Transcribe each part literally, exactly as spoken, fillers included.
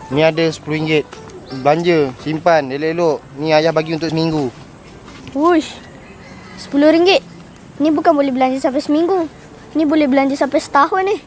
Ni ada sepuluh ringgit. Belanja, simpan, elok-elok. Ni ayah bagi untuk seminggu. Wush, sepuluh ringgit. Ni bukan boleh belanja sampai seminggu. Ni boleh belanja sampai setahun ni.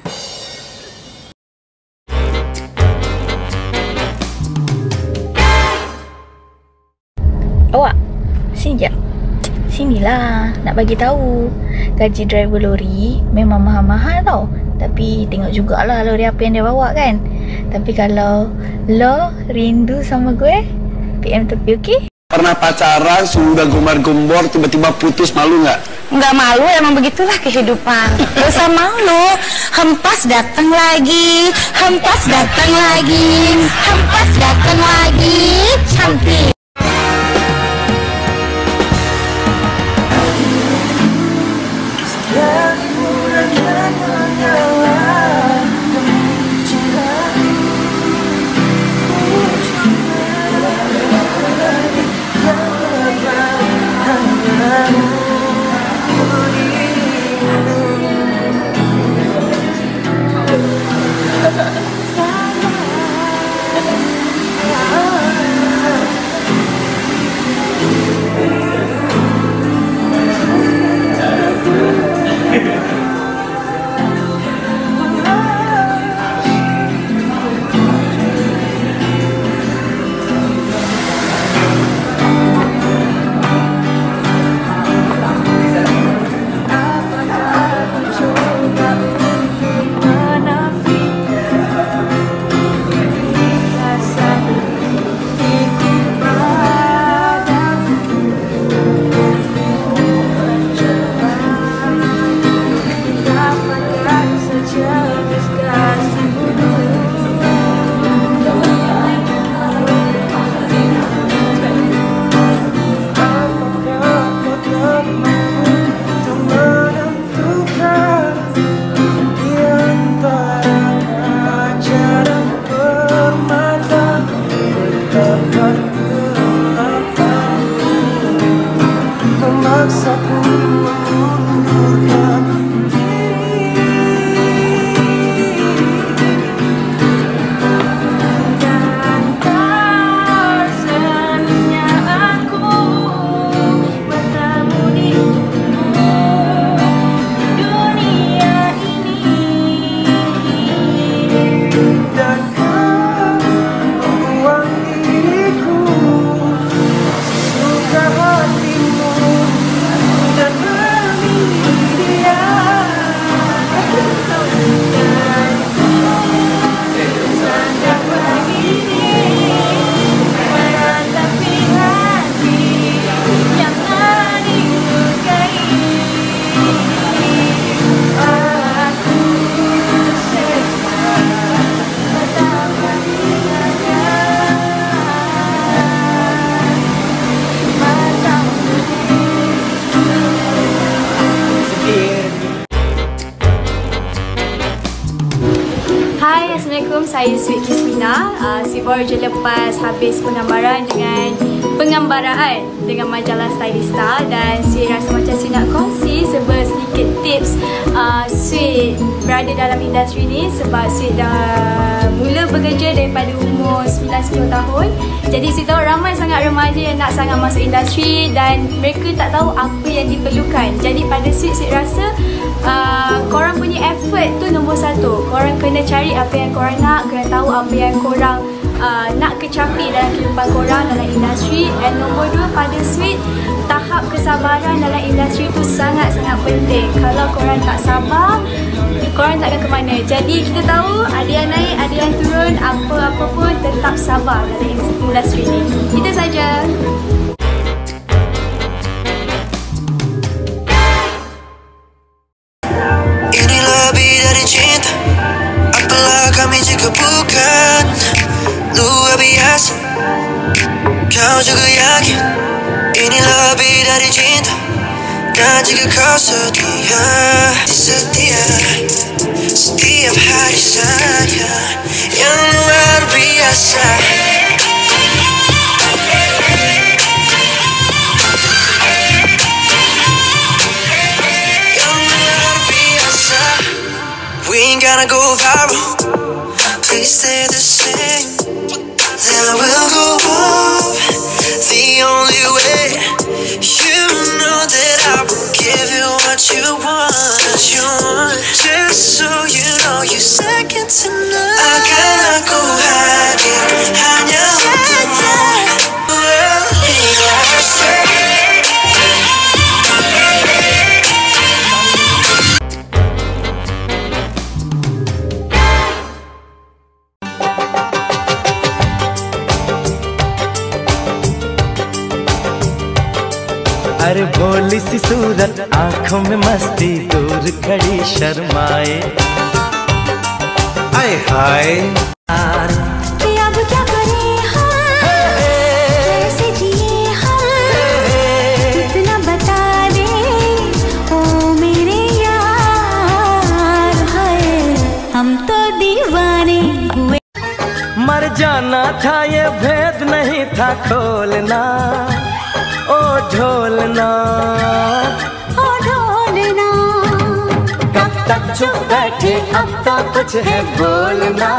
Awak, sini jap. Sinilah, nak bagi tahu. Gaji driver lori memang mahal-mahal tau. Tapi tengok jugalah lori apa yang dia bawa kan. Tapi kalau lo rindu sama gue, P M tepi, okey? Pernah pacaran, sudah gembar-gembor, tiba-tiba putus, malu nggak? Nggak malu, emang begitulah kehidupan. Gak usah malu, hempas datang lagi, hempas datang lagi, hempas datang lagi, cantik. Assalamualaikum, saya Sweet Kismina. Uh, si baru je lepas habis penggambaran dengan penggambaraan dengan majalah Stylista, dan Sweet rasa macam Sweet nak kongsi sebuah sedikit tips uh, Sweet berada dalam industri ni, sebab Sweet dah mula bekerja daripada umur sembilan sepuluh tahun. Jadi Sweet tahu ramai sangat remaja yang nak sangat masuk industri dan mereka tak tahu apa yang diperlukan. Jadi pada Sweet, Sweet rasa Uh, korang punya effort tu nombor satu. Korang kena cari apa yang korang nak, kena tahu apa yang korang uh, nak kecapi dalam kehidupan korang dalam industri. Dan nombor dua, pada Sweet, tahap kesabaran dalam industri tu sangat-sangat penting. Kalau korang tak sabar, korang takkan ke mana. Jadi kita tahu ada yang naik, ada yang turun, apa-apa pun tetap sabar dalam industri ni. Itu saja. Kami jika bukan luar biasa, kau juga yakin ini lebih dari cinta. Dan jika kau setia, setia setiap hari saya yang luar biasa. Yang luar biasa. We ain't gonna go viral. we stay the same, then I will go up the only way. You know that I will give you what you want, what you want. Just so you know you second to none. 아간 않고 하긴 하냐 अरे भोली सी सूरत आंखों में मस्ती दूर खड़ी शर्माए आए हाय कि अब क्या करें हम कैसे जिए हम कितना बता दे ओ मेरे यार हाय हम तो दीवाने हुए मर जाना था ये भेद नहीं था खोलना ओ ढोलना ओ ढोलना कब तक चुप बैठे अब तो कुछ है बोलना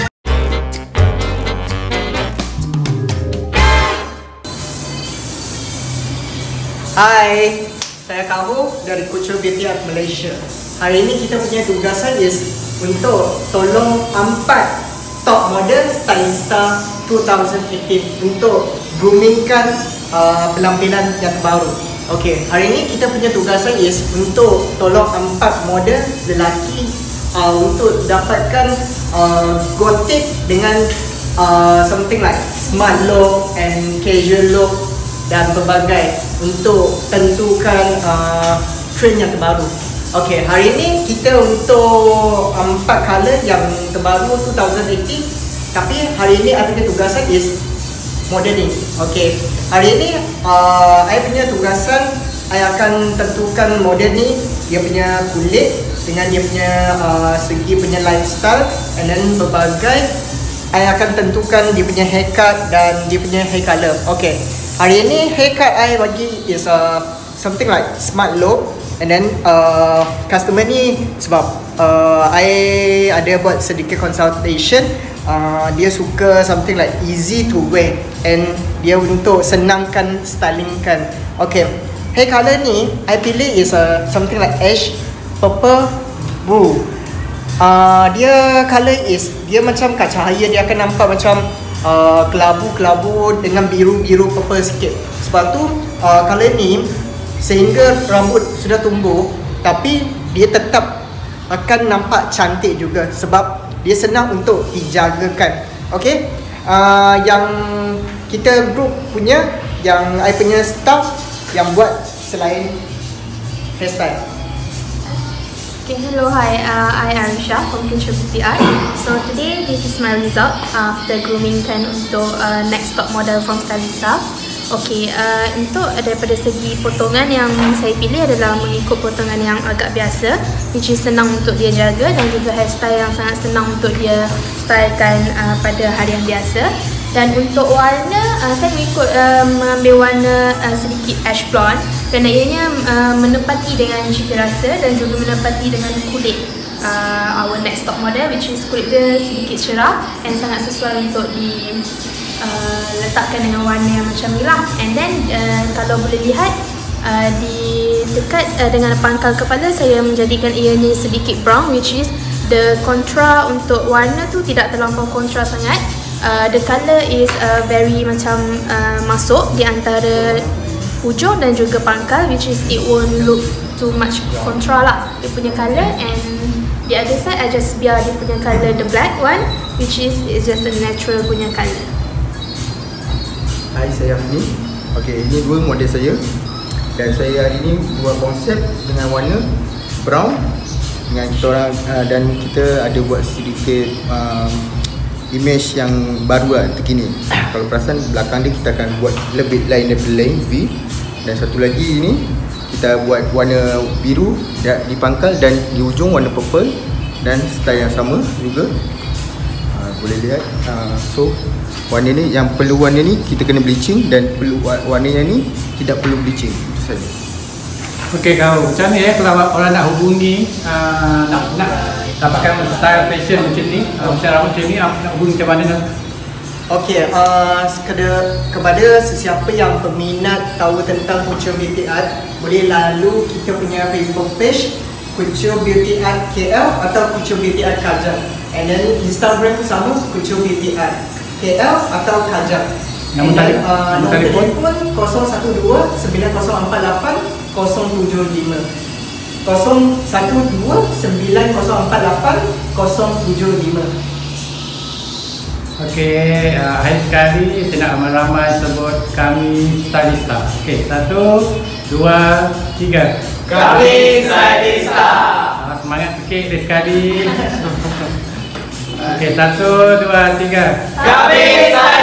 Hai, saya Kahu dari Kuchur Beauty Art Malaysia. Hari ini kita punya tugasan is untuk tolong empat top model Stylista dua ribu lapan belas untuk groomingkan uh, penampilan yang terbaru. Okey, hari ini kita punya tugasan is untuk tolong empat model lelaki uh, untuk dapatkan uh, gothic dengan uh, something like smart look and casual look dan pelbagai untuk tentukan uh, trend yang terbaru. Okey, hari ini kita untuk empat color yang terbaru dua ribu lapan, tapi hari ini saya punya tugasan is modeling. Okey, hari ini uh, saya punya tugasan saya akan tentukan model ni dia punya kulit dengan dia punya uh, segi punya lifestyle and then berbagai. Saya akan tentukan dia punya haircut dan dia punya hair color. Okey, hari ini haircut saya bagi is uh, something like smart look. And then uh, customer ni sebab uh, I ada buat sedikit consultation, uh, dia suka something like easy to wear and dia untuk senangkan stylingkan. Okay, hair color ni I pilih is uh, something like ash, purple, blue. Uh, dia color is dia macam kat cahaya dia akan nampak macam uh, kelabu-kelabu dengan biru-biru purple sikit. Sebab tu uh, color ni sehingga rambut sudah tumbuh tapi dia tetap akan nampak cantik juga sebab dia senang untuk dijagakan. Okey, uh, yang kita group punya yang I punya staff yang buat selain hairstyle. Okay, hello, hi, uh, I am Arisha from Kuchur Beauty Art. So today this is my result after grooming kan untuk uh, next top model from Stylista. Okey, uh, untuk daripada segi potongan yang saya pilih adalah mengikut potongan yang agak biasa, which is senang untuk dia jaga dan juga hairstyle yang sangat senang untuk dia stylekan uh, pada harian biasa. Dan untuk warna, uh, saya mengikut uh, mengambil warna uh, sedikit ash blonde kerana ianya uh, menepati dengan cita rasa dan juga menepati dengan kulit uh, our next top model, which is kulit dia sedikit cerah and sangat sesuai untuk di Uh, letakkan dengan warna yang macam ni lah. And then uh, kalau boleh lihat uh, di dekat uh, dengan pangkal kepala saya menjadikan ianya sedikit brown, which is the kontra untuk warna tu tidak terlampau kontra sangat. Uh, the colour is uh, very macam uh, masuk di antara hujung dan juga pangkal, which is it won't look too much kontra lah dia punya colour. And the other side I just biar dia punya colour the black one, which is it's just a natural punya colour. Hai, saya Afni. Okey, ini dua model saya. Dan saya hari ini buat konsep dengan warna brown dengan kita orang uh, dan kita ada buat sedikit uh, image yang baru lah, terkini. Kalau perasan belakang dia kita akan buat lebih lain daripada lain V. Dan satu lagi ini kita buat warna biru di pangkal dan di ujung warna purple dan style yang sama juga. Uh, boleh lihat. Uh, so warna ni, yang perlu warna ni kita kena bleaching dan perlu warna yang ni tidak perlu bleaching. Itu saja. Okey kau, macam ni eh kalau orang nak hubungi uh, nak nak dapatkan style fashion macam ni, uh, macam rambut macam ni, apa nak hubungi macam mana kan? Okey, uh, kepada, kepada sesiapa yang peminat tahu tentang Kucho Beauty Art, boleh lalu kita punya Facebook page Kucho Beauty Art K L atau Kucho Beauty Art Kajang. And then Instagram sama Kucho Beauty Art K L atau Kajang. Nombor telefon, uh, nombor telefon kosong satu dua sembilan kosong empat lapan kosong tujuh lima kosong satu dua sembilan kosong empat lapan kosong tujuh lima. Okey, uh, hari sekali saya nak ramai-ramai sebut kami Stylista. Okey, satu, dua, tiga. Kami Stylista. Uh, semangat sikit hari sekali. Okey, satu, dua, tiga. Kami Stylista.